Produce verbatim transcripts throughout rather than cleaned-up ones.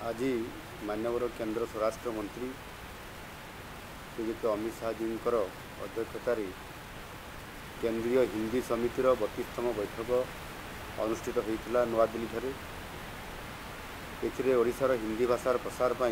आज माननीय केंद्र स्वराष्ट्र मंत्री श्रीयुक्त अमित शाह जी अध्यक्षतार केंद्रीय हिंदी समितिर बत्तीसतम बैठक अनुष्ठित होता नवा दिल्ली ठारे। एथिरे ओडिशार हिंदी भाषार प्रसार पाई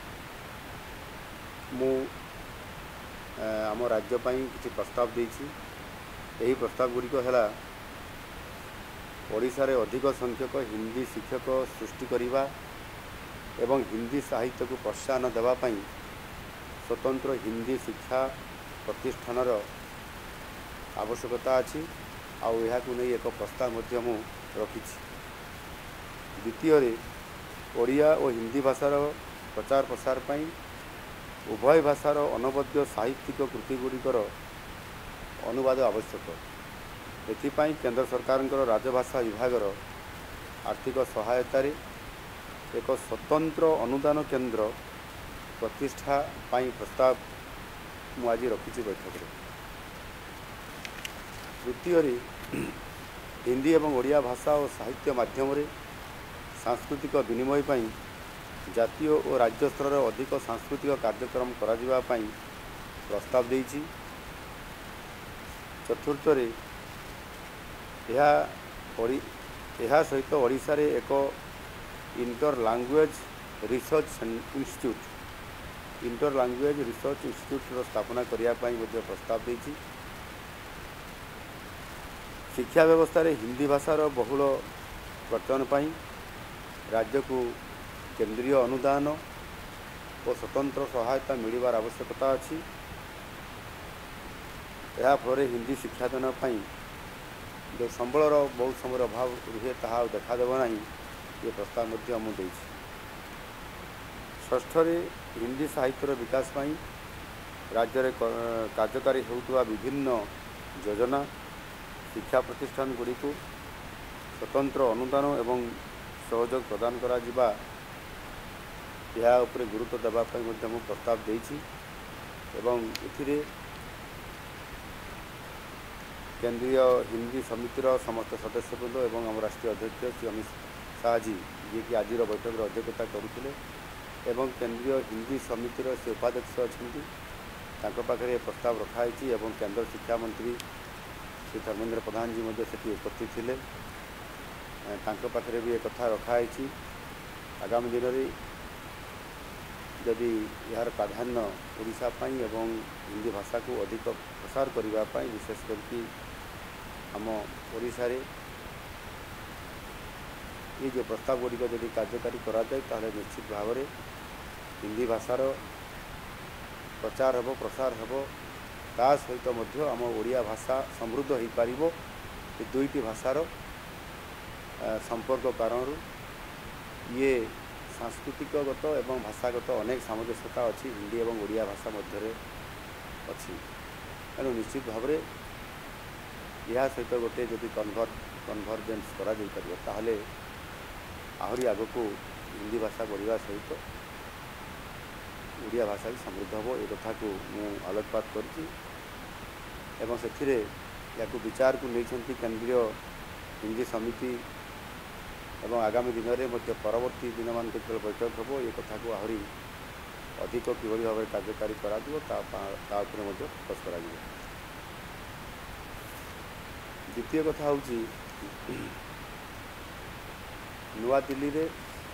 मु आम राज्य पाई किछि प्रस्ताव देछि। एही प्रस्ताव गुड़िक है ओडिशारे अधिक संख्यक हिंदी शिक्षक सृष्टि करिबा एवं हिंदी साहित्य को प्रोत्साहन देवा पाई स्वतंत्र हिंदी शिक्षा प्रतिष्ठान आवश्यकता अच्छी आउ यह नहीं एक प्रस्ताव मध्य मु रखी। द्वितीय ओडिया और हिंदी भाषार प्रचार प्रसार पाई उभय भाषार अनवद्य साहित्यिक कृतिगुड़िकर अनुवाद आवश्यक। एथिपाई केंद्र सरकार राजभाषा विभागर आर्थिक सहायतार एक स्वतंत्र अनुदान केंद्र प्रतिष्ठा पाई प्रस्ताव मु आज रखी बैठक। तृतीय हिंदी एवं ओडिया भाषा और साहित्य माध्यम सांस्कृतिक विनिमय पाई जातीय और राज्य स्तर अधिक सांस्कृतिक कार्यक्रम करा पाई प्रस्ताव देछि। चतुर्थ यह सहित ओडिशा रे एक inter language research institute inter language research institute स्थापना करने प्रस्ताव देछि। शिक्षा व्यवस्था रे हिंदी भाषार बहुल प्रचलन पाई राज्य को केंद्रीय अनुदान और स्वतंत्र सहायता मिलवार आवश्यकता अच्छी। यह फल हिंदी शिक्षादान पाई जो संबलर बहुत समय अभाव रुहे ता देखादेव ना ये प्रस्ताव मध्य मु देछि। षष्ठ हिंदी साहित्यर विकास पाई राज्य में कार्यकारी होउतबा विभिन्न योजना शिक्षा प्रतिष्ठान गुड़ी को स्वतंत्र अनुदान एवं सहयोग प्रदान करा जिबा यह उपरे गुरुत्व देवा पाई मध्य मु प्रस्ताव देछि। एवं एथिरे केंद्रीय हिंदी समितिर समस्त सदस्यवृंद एवं आम राष्ट्रीय अध्यक्ष श्री अमित शाह जी जी कि आज बैठक अध्यक्षता करुले एवं केंद्रीय हिंदी समितिर से उपाध्यक्ष अच्छा पाखे प्रस्ताव रखाई एवं केंद्र शिक्षा मंत्री श्री धर्मेंद्र प्रधान जी से उपस्थित थे। पाखे भी एक कथा रखाई आगामी दिन में जदि यार प्राधान्य ओडिशा पाई एवं हिंदी भाषा को अधिक प्रसार करने विशेष करके आम ओडिशा रे ये जो प्रस्ताव गुड़िक जदि कार्यकारी करा जाए ताहले निश्चित भाव में हिंदी भाषार प्रचार हेबो प्रसार हेबो ता सहित मध्य आम ओडिया भाषा समृद्ध हो पार। ये दुईटी भाषार संपर्क कारण ये सांस्कृतिकगत एवं भाषागत अनेक सामंजस्यता अच्छी हिंदी एवं ओडिया भाषा मध्य अच्छी। तेणु निश्चित भाव में यह सहित गोटे जदि कन्भर कन्भरजेन्स करा जाई परिबो ताहले आहरी आग को हिंदी भाषा बढ़िया सहित ओडिया भाषा भी समृद्ध हो ए कथा को मु आलोकपात करछि। एवं से या विचार को नहीं केंद्रीय हिंदी समिति एवं आगामी दिन में मध्य परवर्ती दिन मान बैठक हम ये कथा को आहरी अधिक किभली भाव में कार्यकारी करा फोकस करा। द्वितीय कथा हूँ नुआ दिल्ली रे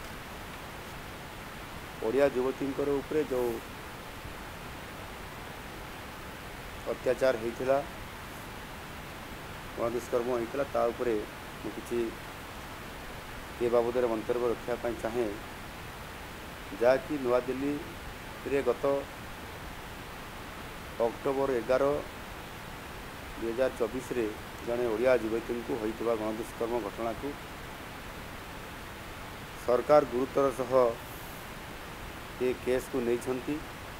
ओडिया युवती उपरे जो अत्याचार होता गणदुष्कर्म होता ता उपरे किसी ये बाबद मंतव्य रखापी चाहे जहाँकि नुआ दिल्ली रे गत अक्टोबर एगार दुई हजार चौबीस जड़े ओडिया युवती को होता गणदुष्कर्म घटना को सरकार गुरुतर सह ये केस को नहीं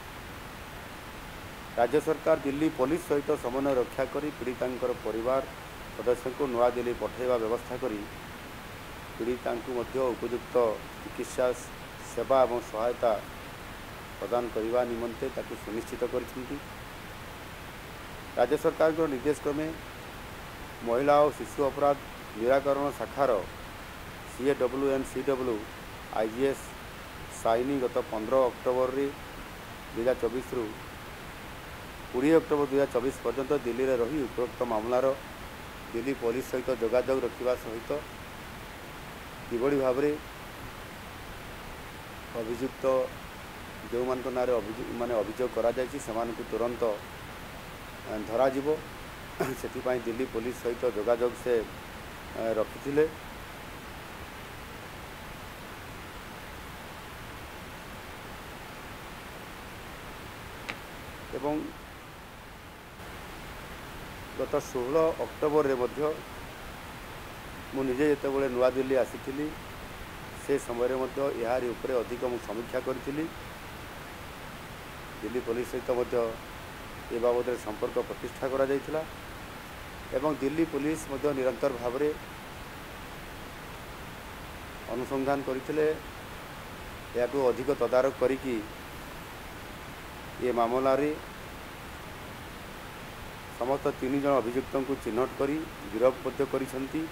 राज्य सरकार दिल्ली पुलिस सहित समन्वय रक्षा करी पीड़िता परिवार सदस्य को नुआ दिल्ली पठाइबा व्यवस्था करी पीड़िता को उपयुक्त चिकित्सा सेवा और सहायता प्रदान करने निमंते ताकि सुनिश्चित कर राज्य सरकार को निर्देश क्रमे महिला और शिशु अपराध निराकरण शाखार C A W and C W I G S Saini गत पंद्रह अक्टोबर दुई हजार चौबीस रु कोड़े अक्टोबर दुई हजार चौबीस पर्यंत दिल्ली में रही उपरोक्त मामलार दिल्ली पुलिस सहित जोगाजोग रखा सहित किभली भाव में अभियुक्त जो मान ना माने अभियोग करा जायछि सेमानकु तुरंत धरा जीवो से दिल्ली पुलिस सहित जोगाजोग से रखिथिले। एवं गत षोलह अक्टोबर रे मध्य मु निजे जेतेबेले नुआ दिल्ली आसीथिली से समय मध्य यार उपरे अधिक मु समीक्षा करी दिल्ली पुलिस सहित मध्य ए बाबद संपर्क प्रतिष्ठा करा जायथिला एवं दिल्ली पुलिस मध्य निरंतर भाव में अनुसंधान करथिले याकु अधिक तदारक करिकी ये मामला रे समस्त तीन जन अभियुक्त को चिन्हट करी गिरफ मध्य करिसंती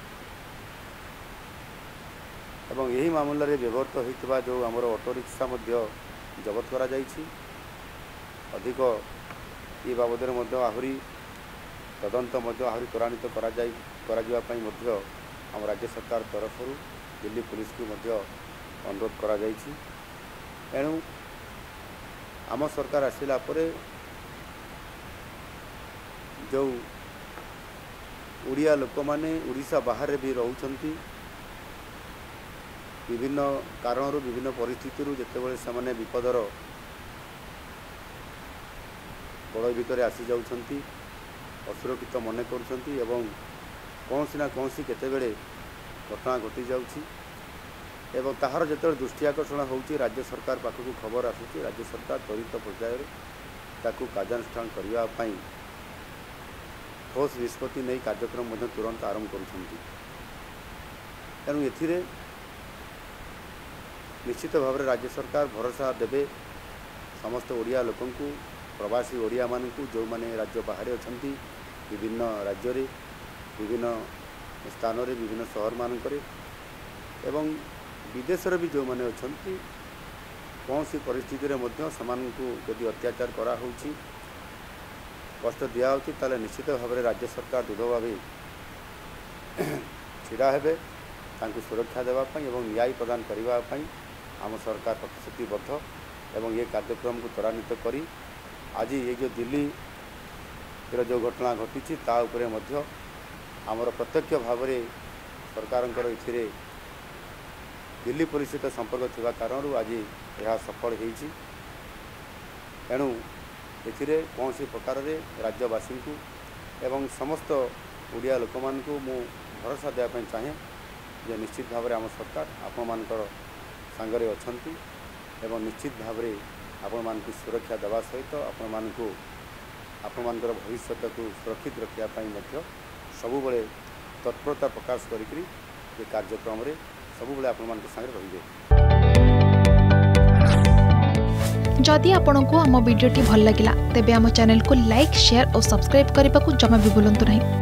एवं यही मामला रे व्यवहृत होइतबा जो हमर ऑटो रिक्शा मध्य जबत करा जायछि। अधिक ये बाबद आहरी तदंत आहरी त्वरान्वित करा जाय करा जिवा पई मध्य हम राज्य सरकार तरफ दिल्ली पुलिस को मध्य अनुरोध करा जायछि। एणु आम सरकार आसिला परे जो ओडिया लोक माने ओडिशा बाहर भी रहउछंती विभिन्न कारणरू विभिन्न परिस्थिति जितेबाला से विपदर बड़ भितर आसी जाउछंती असुरक्षित मन करुछंती एवं कौनसी ना कौनसी केतेबेले घटना घटी जाउछि एवं ताहार जेतेबेले दृष्टि आकर्षण होउछि राज्य सरकार पाखकु खबर आसुछि राज्य सरकार त्वरित पर्यायर ताकू कार्यानुष्ठान करबा पई ठोस निष्पत्ति नहीं कार्यक्रम मध्य तुरंत आरंभ करुछंती। तेणु एथिरे निश्चित भाव में राज्य सरकार भरोसा देवे समस्त ओडिया लोकंकु प्रवासी ओडिया मानकु जो माने राज्य बाहर अछंती विभिन्न राज्य रे विभिन्न स्थान रे विभिन्न शहर मानकरे एवं विदेश रे भी जो माने अछंती कौन सी परिस्थिति रे मध्य समानकु यदि अत्याचार करा होउची कष्ट दिया होउची ताले निश्चित भाव में राज्य सरकार दृढ़ भाव छिड़ा हेबे तांकु सुरक्षा देवा पई एवं न्याय प्रदान करबा पई आम सरकार प्रतिश्रुतिबद्ध एवं ये कार्यक्रम को त्वरान्वित करी आज ये जो दिल्ली जो घटना घटी ता उपरे मध्य आमर प्रत्यक्ष भाव में सरकार इथिरे दिल्ली पुलिस सहित संपर्क थिबा कारण आज यह सफल होईछि। एणु एथिरे कौन सी प्रकार रे राज्यवासी को एवं समस्त ओडिया लोक मान को मु भरोसा देवा पई चाहे जे निश्चित भाव में आम सरकार आपण मानकर सांगरे अछंती एवं निश्चित भाव में आपण मान को सुरक्षा देवा सहित आपण मान को आपण मानकर भविष्य को सुरक्षित रखिया पई मध्य सबु बेले तत्परता प्रकाश करिकरी ये कार्यक्रम रे सबु बेले आपण मान के संगे रहिबे। जदि आपंक आम भिडी भल लगा तेब आम चैनल को लाइक शेयर और सब्सक्राइब करने को जमा भी भूलु नहीं।